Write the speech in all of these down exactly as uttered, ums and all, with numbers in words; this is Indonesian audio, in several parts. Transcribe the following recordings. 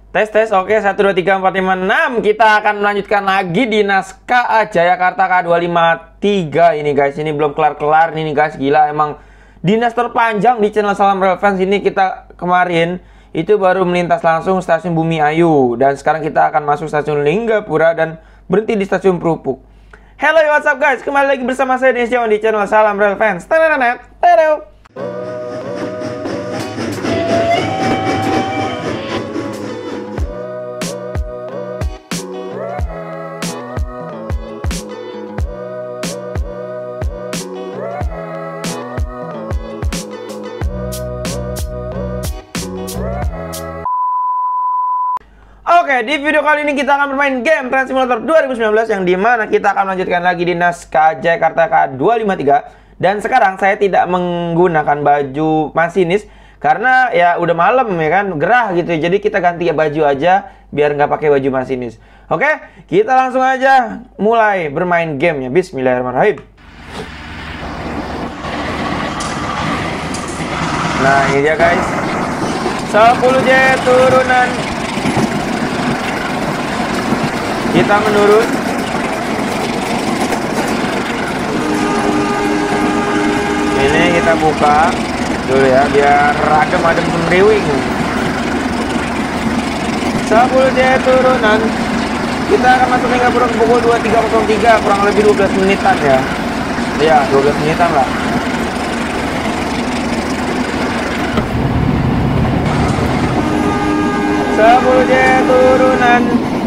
Tes tes oke satu dua tiga empat lima enam. Kita akan melanjutkan lagi di Naskah Jayakarta K dua lima tiga ini guys. Ini belum kelar-kelar nih guys. Gila emang dinas terpanjang di channel Salam Real Fans ini. Kita kemarin itu baru melintas langsung stasiun Bumi Ayu, dan sekarang kita akan masuk stasiun Linggapura dan berhenti di stasiun Perupuk. Hello, what's up guys? Kembali lagi bersama saya Dennis Jawan di channel Salam Real Fans. Tadadadad, tadadadad. Oke, di video kali ini kita akan bermain game Train Simulator dua ribu sembilan belas, yang dimana kita akan melanjutkan lagi di Naskah Jayakarta K dua lima tiga. Dan sekarang saya tidak menggunakan baju masinis karena ya udah malam ya kan, gerah gitu. Jadi kita ganti baju aja biar nggak pakai baju masinis. Oke, kita langsung aja mulai bermain gamenya. Bismillahirrahmanirrahim. Nah ini dia guys, sepuluh jet turunan. Kita menurun. Ini kita buka dulu ya biar adem-adem semriwing. sepuluh jet turunan. Kita akan masuk Linggapura pukul dua tiga nol tiga, kurang lebih dua belas menitan ya. Ya, dua belas menitan lah. sepuluh jet turunan.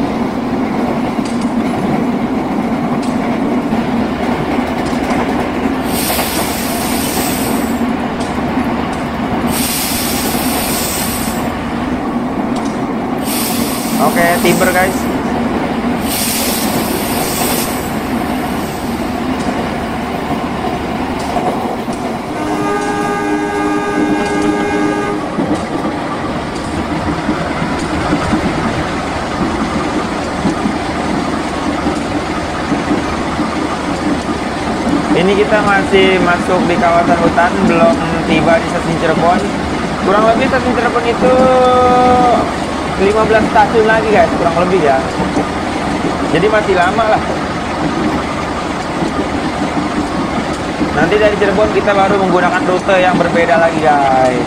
Oke, timber guys. Ini kita masih masuk di kawasan hutan, belum tiba di stasiun Cirebon. Kurang lebih stasiun Cirebon itu lima belas stasiun lagi guys, kurang lebih ya. Jadi masih lama lah. Nanti dari Cirebon kita baru menggunakan rute yang berbeda lagi guys.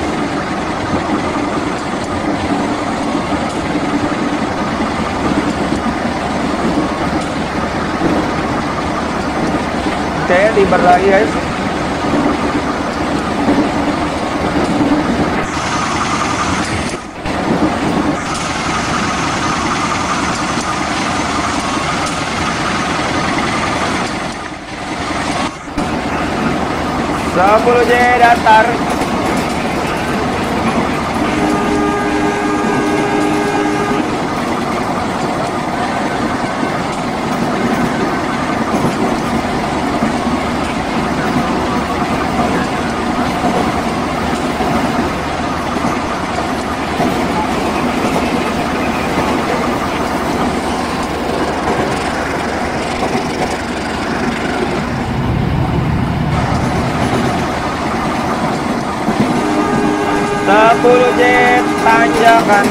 Saya tiba lagi guys. sepuluh J datar. sepuluh jet tanjakan.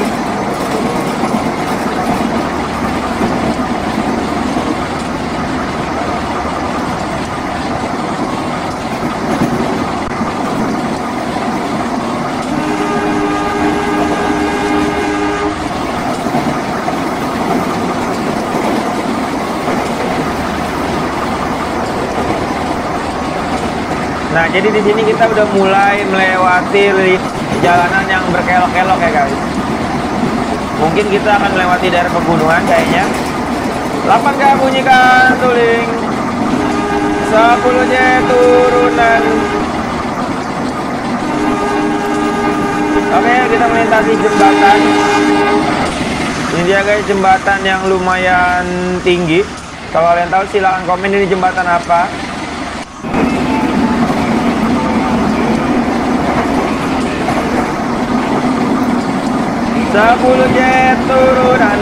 Nah, jadi di sini kita udah mulai melewati jalanan yang berkelok-kelok ya guys. Mungkin kita akan melewati daerah pegunungan kayaknya. delapan K bunyikan tuling. sepuluh jet turunan. Oke, kita melintasi jembatan. Ini dia guys, jembatan yang lumayan tinggi. Kalau kalian tahu silahkan komen ini jembatan apa. sepuluh jet turunan.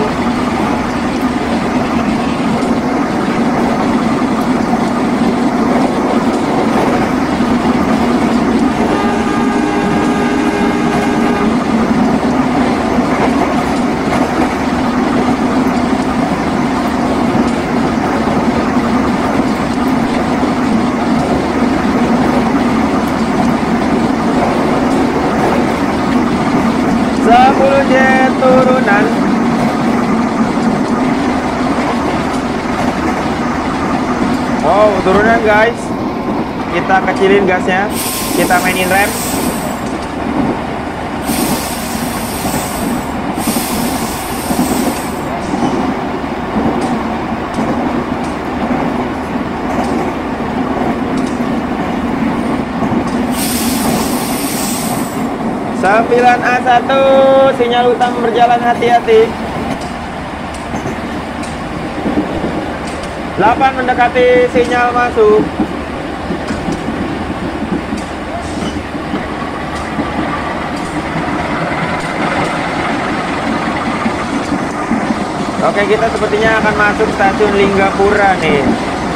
turunan guys. Kita kecilin gasnya. Kita mainin rem. sembilan A satu, sinyal utama berjalan, hati-hati. delapan mendekati sinyal masuk. Oke, kita sepertinya akan masuk stasiun Linggapura nih.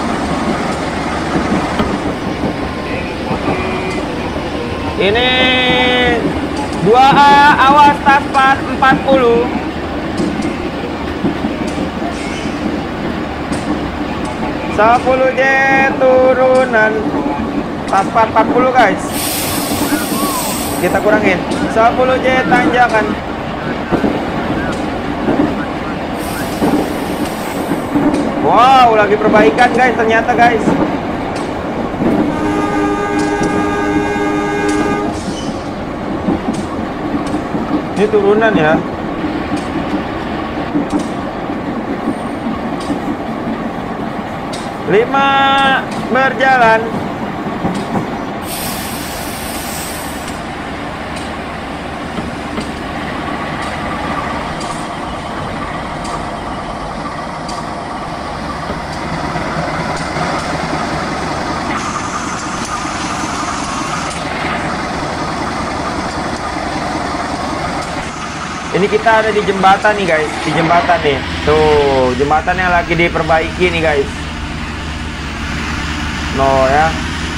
Ini dua A, awas Taspat empat puluh. sepuluh J turunan. Taspat empat puluh guys. Kita kurangin. sepuluh J tanjakan. Wow, lagi perbaikan guys ternyata guys. Ini turunan ya. lima berjalan. Ini kita ada di jembatan nih guys, di jembatan nih. Tuh, jembatan yang lagi diperbaiki nih guys. No ya.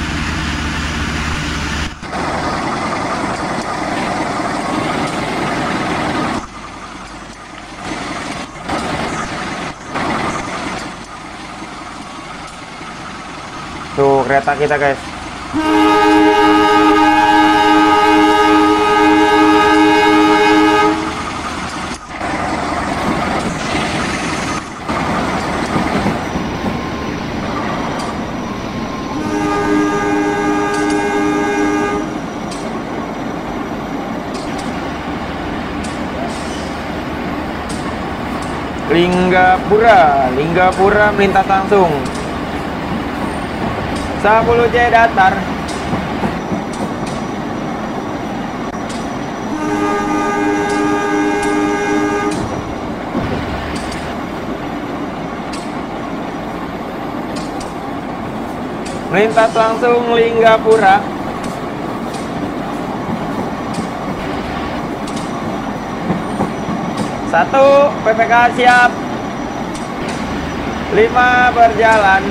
Tuh kereta kita guys. Linggapura, Linggapura melintas langsung. sepuluh J datar. Melintas langsung Linggapura. Satu, P P K siap. Lima berjalan.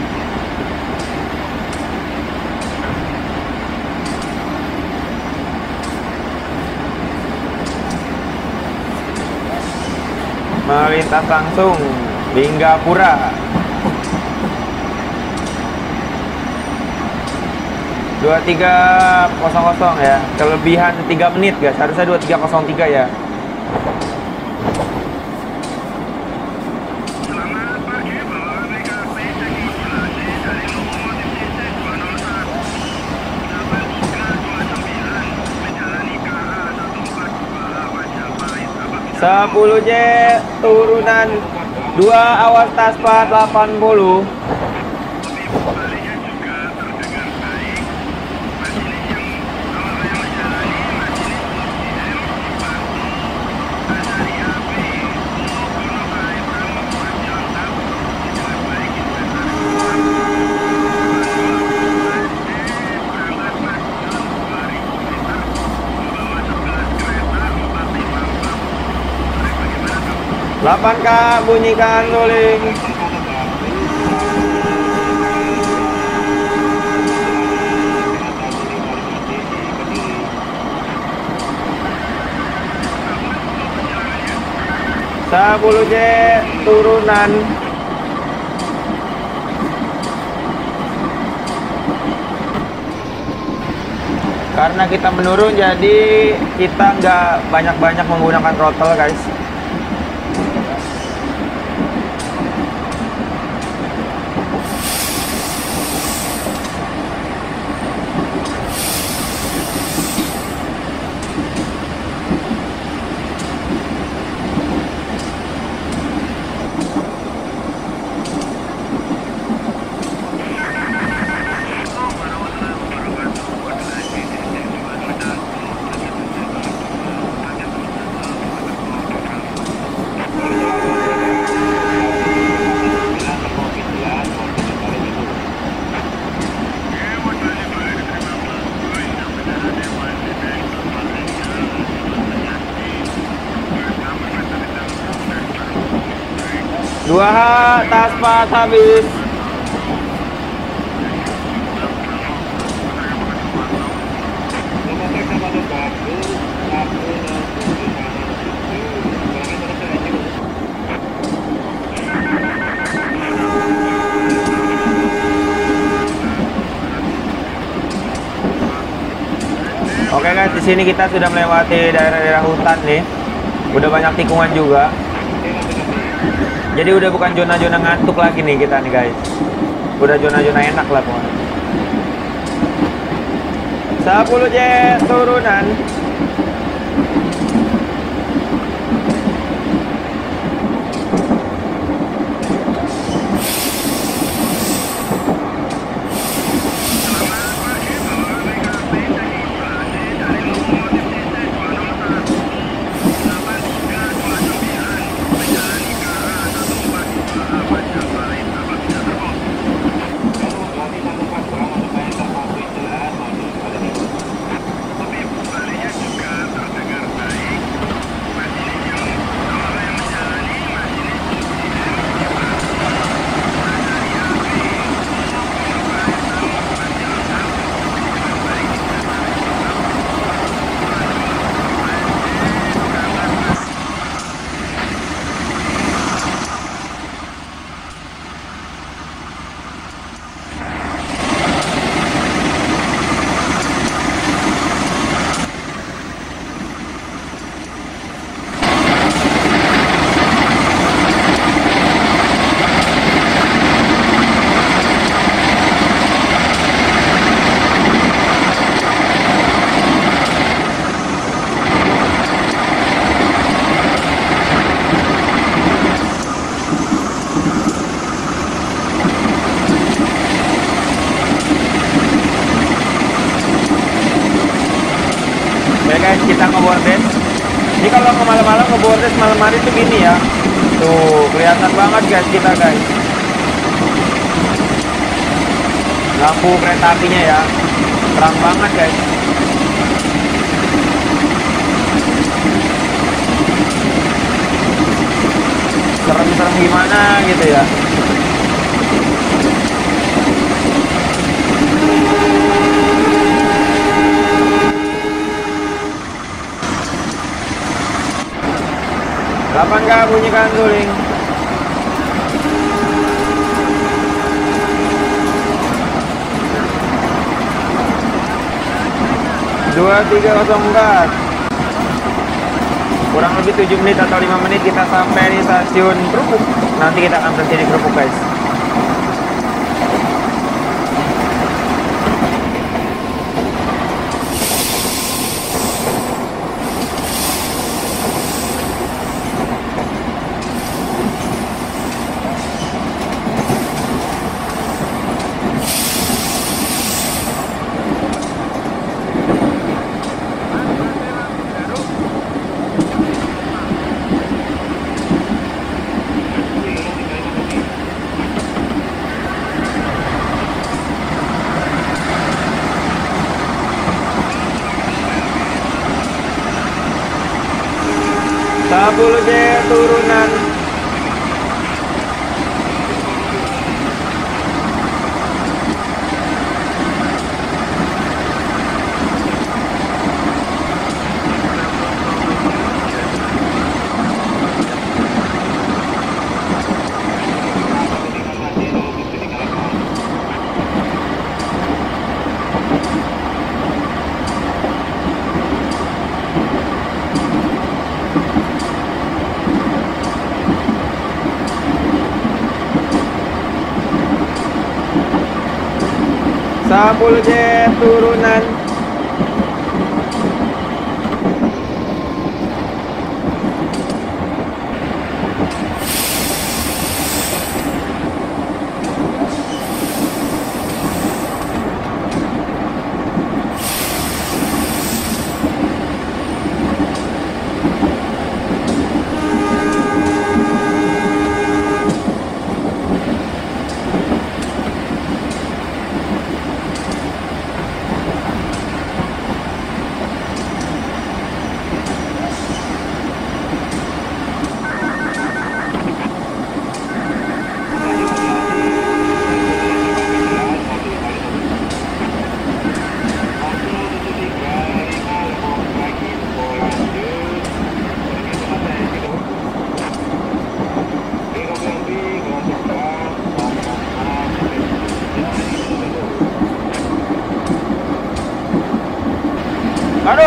Melintas langsung Linggapura. dua tiga nol nol ya. Kelebihan tiga menit guys. Harusnya dua tiga nol tiga ya. sepuluh J turunan. Dua awas Taspat delapan puluh. delapan K bunyikan rolling. sepuluh J turunan. Karena kita menurun jadi kita nggak banyak-banyak menggunakan throttle guys. Dua H, taspat habis. Oke guys, di sini kita sudah melewati daerah-daerah hutan nih. Udah banyak tikungan juga. Jadi udah bukan zona-zona ngantuk lagi nih kita nih guys. Udah zona-zona enak lah pokoknya. sepuluh jet turunan. Guys, kita ngebordes. Ini kalau ke malam-malam ngebordes malam hari tuh gini ya. Tuh, kelihatan banget guys kita guys. Lampu kereta apinya ya. Terang banget guys. Serem-serem gimana gitu ya. Kapan kah bunyikan suling? dua tiga nol empat. Kurang lebih tujuh menit atau lima menit kita sampai di stasiun Krupuk. Nanti kita akan berhenti di Krupuk guys. sepuluh J turunan. sepuluh J turunan.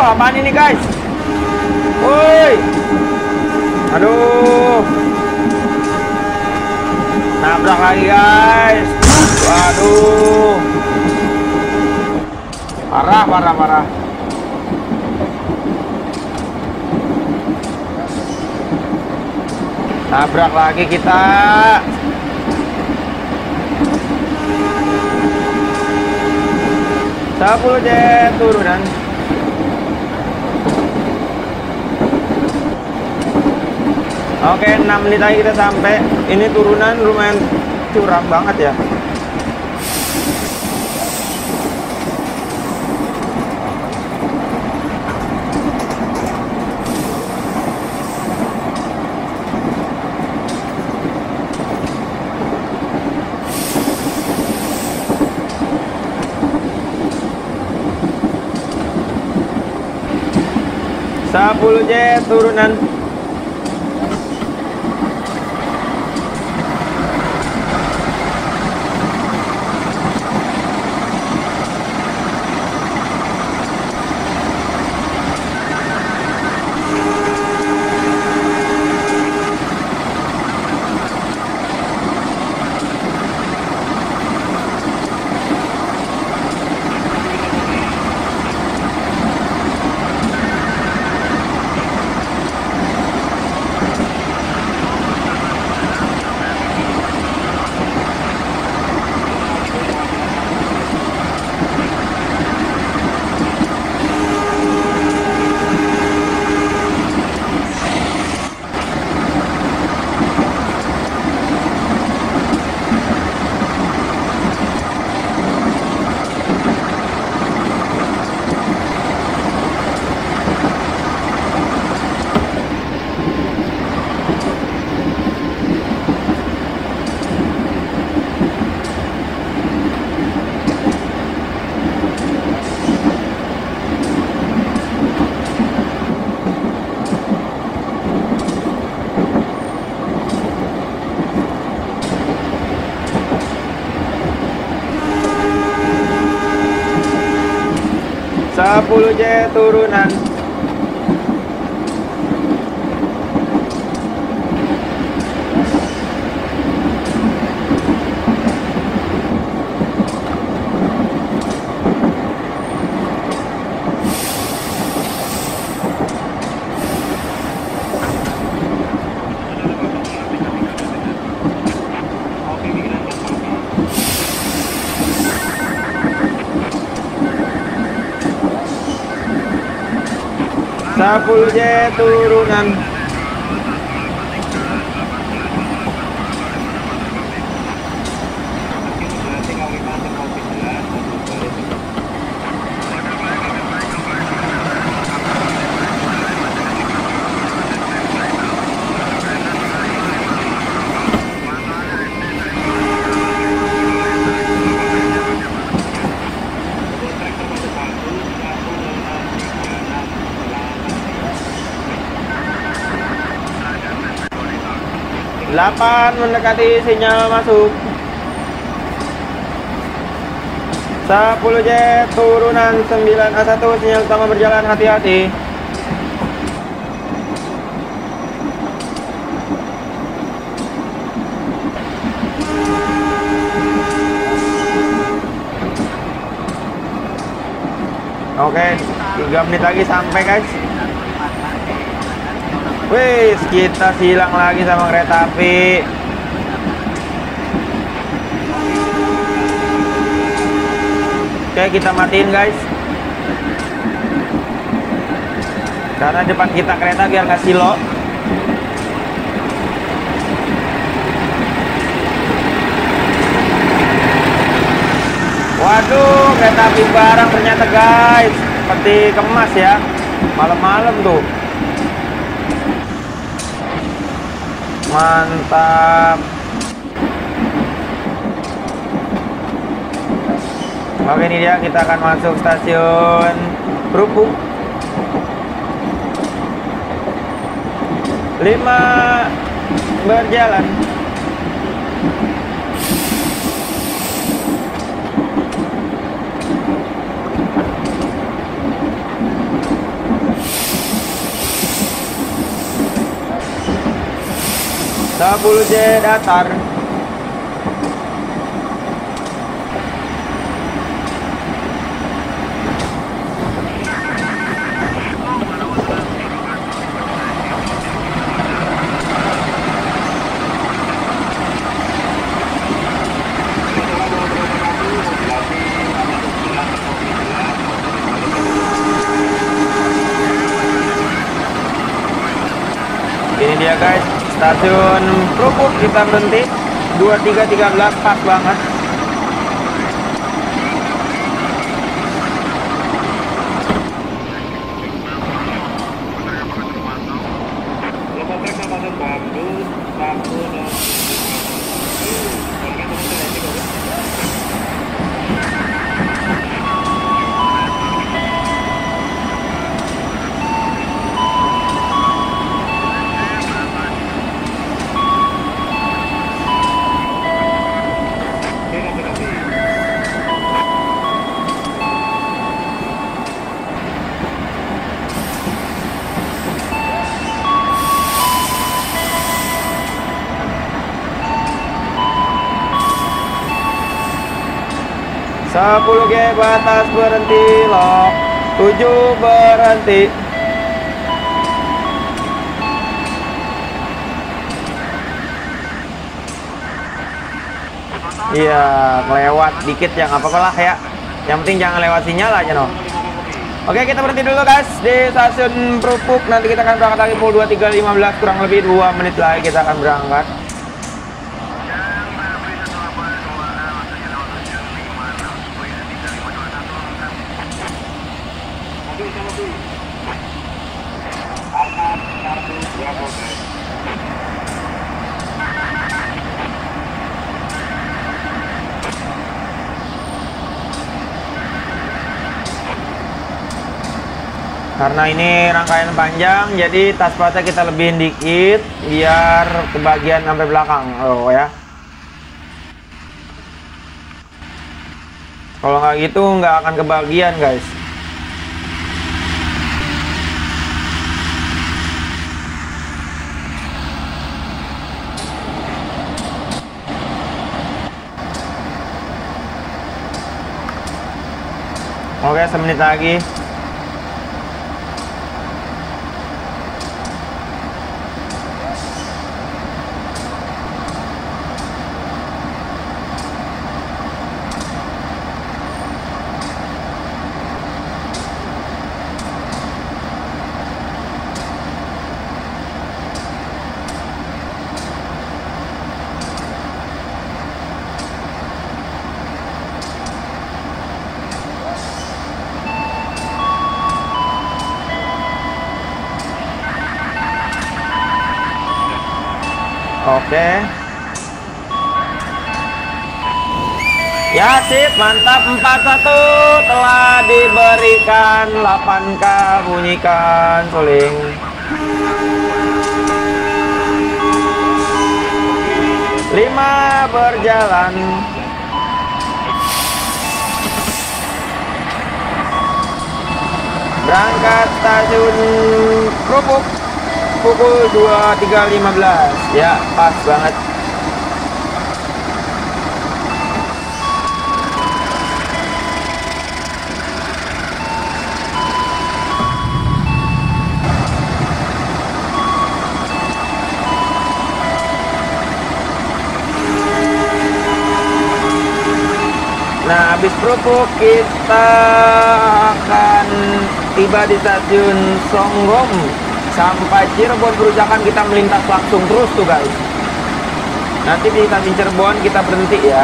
apaan ini guys? Woi. Aduh. Nabrak lagi guys. Waduh. Parah, parah, parah. Nabrak lagi kita. sepuluh jet turunan. Oke, enam menit lagi kita sampai. Ini turunan lumayan curam banget ya. sepuluh jet turunan. sepuluh jet turunan. sepuluh jet turunan. delapan mendekati sinyal masuk. sepuluh jet turunan. Sembilan A satu sinyal utama berjalan, hati-hati. Oke, tiga menit lagi sampai guys. Wih, kita silang lagi sama kereta api. Oke, kita matiin guys. Karena depan kita kereta biar nggak silo. Waduh, kereta api barang ternyata guys. Seperti kemas ya. Malam-malam tuh. Mantap. Oke, ini dia, kita akan masuk stasiun Rupu. lima berjalan. sepuluh J datar. Ini dia guys, stasiun Krupuk, kita berhenti dua tiga tiga belas, pas banget. sepuluh G batas berhenti, lock tujuh berhenti. Iya, kelewat dikit ya, nggak apa-apa lah ya. Yang penting jangan lewat sinyal aja no. Oke, kita berhenti dulu guys di stasiun Krupuk. Nanti kita akan berangkat lagi pukul dua tiga lima belas, kurang lebih dua menit lagi kita akan berangkat. Karena ini rangkaian panjang, jadi tas patnya kita lebihin dikit biar kebagian sampai belakang, oh ya. Kalau nggak gitu nggak akan kebagian guys. Oke, semenit lagi. Oke. Ya sip, mantap. Empat satu telah diberikan. Delapan K bunyikan suling. Lima berjalan. Berangkat stasiun Krupuk pukul dua tiga lima belas. Ya, pas banget. Nah, habis Krupuk kita akan tiba di stasiun Songgom. Sampai Cirebon Perusakan kita melintas langsung terus tuh guys. Nanti di stasiun Cirebon kita berhenti ya.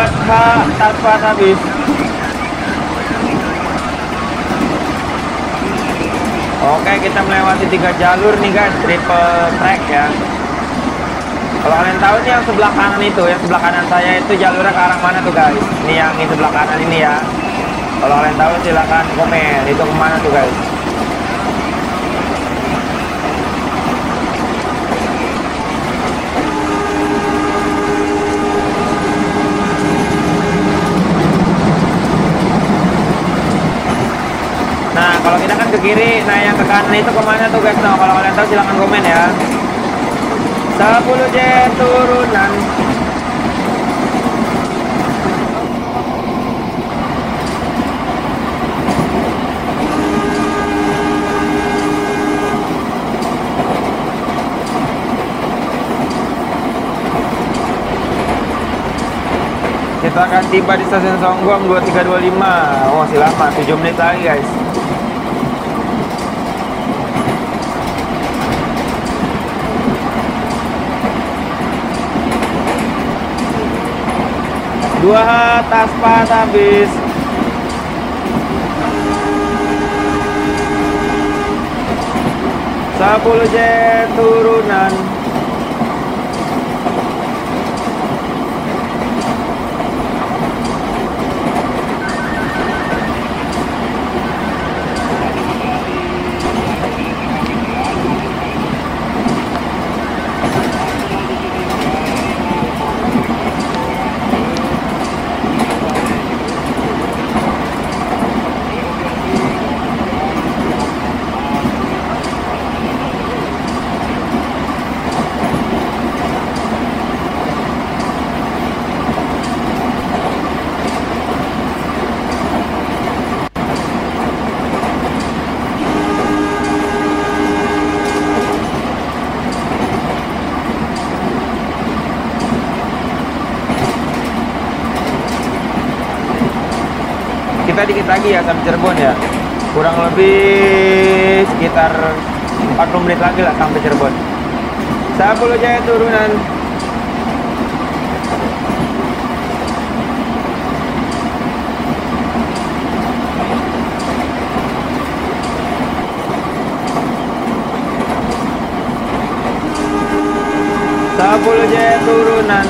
empat H Taspat habis. Oke, kita melewati tiga jalur nih guys, triple track ya. Kalau kalian tahu nih yang sebelah kanan itu, yang sebelah kanan saya itu jalurnya ke arah mana tuh guys? Ini yang di sebelah kanan ini ya. Kalau kalian tahu silahkan komen, itu kemana tuh guys? Nah, kalau kita kan ke kiri, nah yang ke kanan itu kemana tuh guys? Nah, kalau kalian tahu silahkan komen ya. sepuluh J turunan. Kita akan tiba di stasiun Songgom dua tiga dua lima. Oh, masih lama, tujuh menit lagi guys. Dua H Taspat habis. Sepuluh J turunan. Kita dikit lagi ya sampai Cirebon ya. Kurang lebih sekitar empat puluh menit lagi lah sampai Cirebon. sepuluh Jaya turunan. sepuluh Jaya turunan.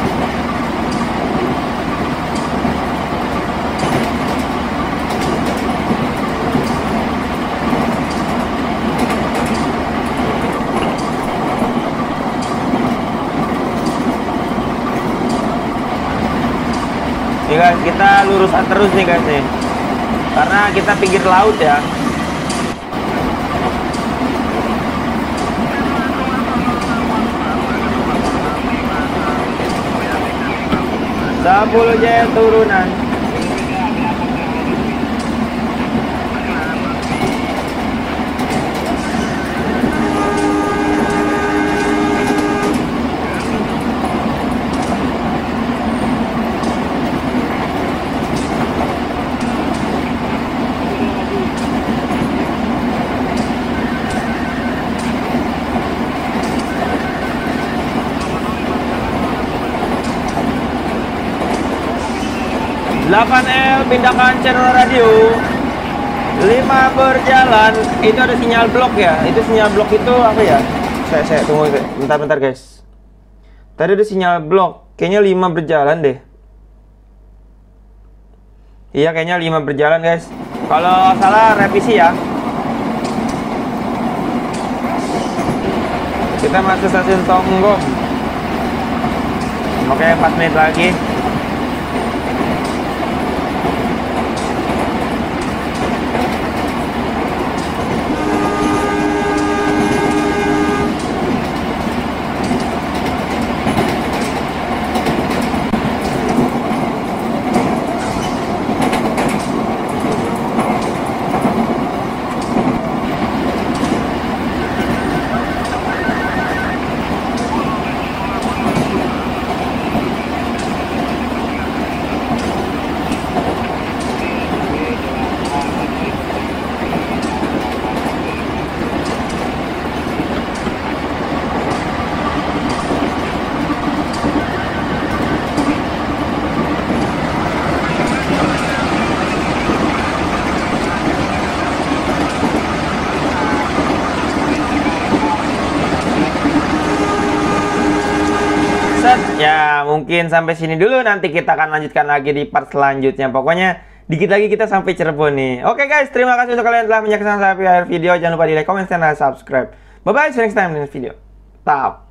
Nih guys, kita lurusan terus nih guys nih. Karena kita pinggir laut ya. sepuluh Jaya turunan. delapan L pindahkan channel radio. lima berjalan. Itu ada sinyal blok ya. Itu sinyal blok itu apa ya? Saya saya tunggu bentar-bentar guys. Tadi ada sinyal blok. Kayaknya lima berjalan deh. Iya, kayaknya lima berjalan guys. Kalau salah revisi ya. Kita masuk stasiun Songgom. Oke, empat menit lagi. mungkin sampai sini dulu. Nanti kita akan lanjutkan lagi di part selanjutnya. Pokoknya dikit lagi kita sampai Cirebon nih. Oke guys, terima kasih untuk kalian telah menyaksikan sampai akhir video. Jangan lupa di like, comment, dan subscribe. Bye bye, see you next time in this video. Tap.